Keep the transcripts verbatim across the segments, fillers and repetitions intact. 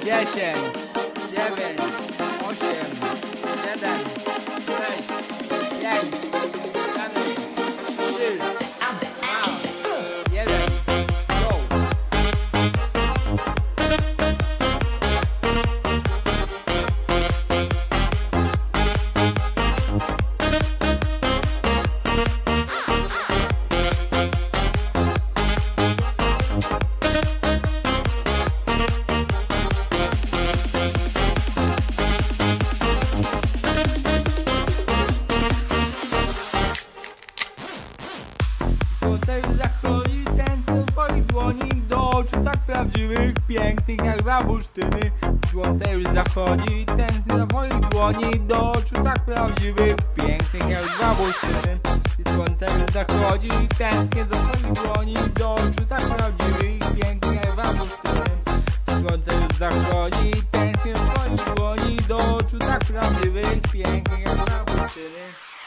dziesięć, dziewięć, osiem, siedem, sześć, pięć, cztery, trzy, dwa, jeden, go! Słońce już zachodzi, ten z twoich dłoni do oczu tak prawdziwych, pięknych jak dwa bursztyny. Słońce już zachodzi, ten z twoich dłoni do oczu tak prawdziwych, pięknych jak dwa bursztyny. I słońce już zachodzi, tęsknię do twoich dłoni do oczu tak prawdziwych, pięknych jak dwa bursztyny. Słońce już zachodzi, tęsknię do twoich dłoni do oczu tak prawdziwych, pięknych jak dwa bursztyny.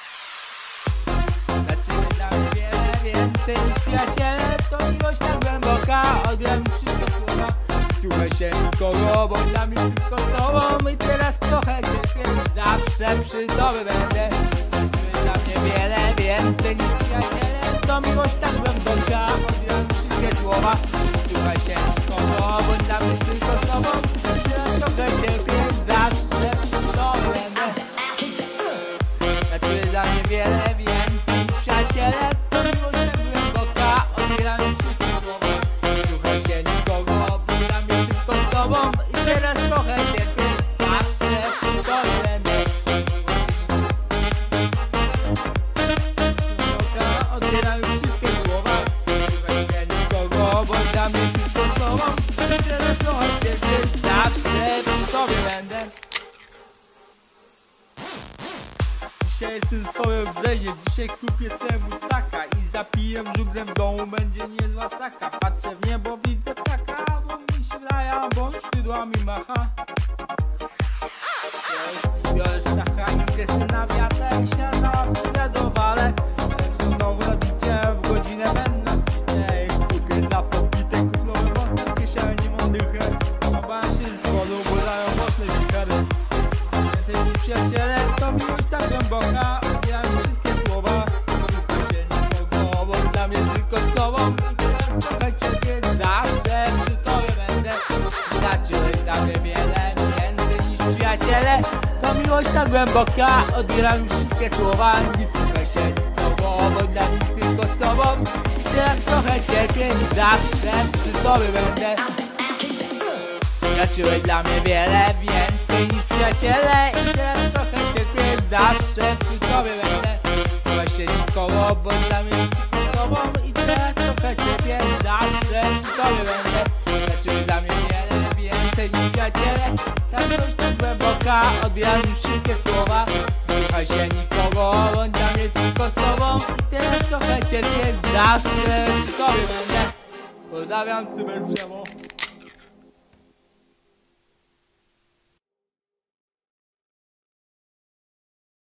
Więcej niż przyjaciele, to miłość tak głęboka, odbieram wszystkie słowa. Słuchaj się nikogo, bo dla mnie tylko z tobą. I teraz trochę cierpię, zawsze przy tobie będę. Dla mnie wiele więcej niż przyjaciele, to miłość tak głęboka, odbieram wszystkie słowa. Słuchaj się nikogo, bo dla mnie tylko z tobą. I teraz trochę cierpię, zawsze przy tobie będę. Znaczy dla mnie wiele więcej niż przyjaciele, to miłość tak głęboka, odbieram wszystkie słowa. Słuchaj się nikogo, bo dla mnie tylko z tobą. I teraz trochę cierpię, zawsze przy tobie będę. Odbieram wszystkie słowa. Słuchaj się nikogo, bo dla mnie tylko z tobą. I teraz trochę cierpię, zawsze przy tobie będę. Dzisiaj jestem sobie w brzezie, dzisiaj kupię sobie mustaka i zapiję żubrem w domu, będzie niezła saka. Patrzę w niebo, widzę ptaka, bo mi się wraja, bo on skrzydłami macha. Biorę sztacha i idę sobie na wiatę i siadam sobie do wale. Znowu nabicie, w godzinę będę nabicie. Kupię dla popitek, nowe mocne w kieszeni, mam dychę. Obawiam się z wodą, bo dają mocne wichary. Więcej niż przyjaciele, to miłość tak głęboka, odbieram wszystkie słowa. Słuchaj się nikogo, bo dla mnie tylko z tobą. I teraz trochę cierpię, zawsze przy tobie będę. Znaczy dla mnie wiele więcej niż przyjaciele, to miłość tak głęboka, odbieram wszystkie słowa. Nie słuchaj się nikogo, bo dla mnie tylko z tobą. I teraz trochę cierpię, zawsze przy tobie będę. Znaczyłeś dla mnie wiele więcej niż przyjaciele, i teraz trochę cierpię, zawsze przy tobie będę. Słuchaj się nikogo, bo dla mnie tylko z tobą. I teraz trochę cierpię, zawsze przy tobie będę. Znaczyłeś dla mnie wiele więcej niż przyjaciele, ta miłość tak głęboka, odbieram już wszystkie słowa. Słuchaj się nikogo, bo dla mnie tylko z tobą. I teraz trochę cierpię, zawsze przy tobie będę. Pozdrawiam, Cyber Przemo.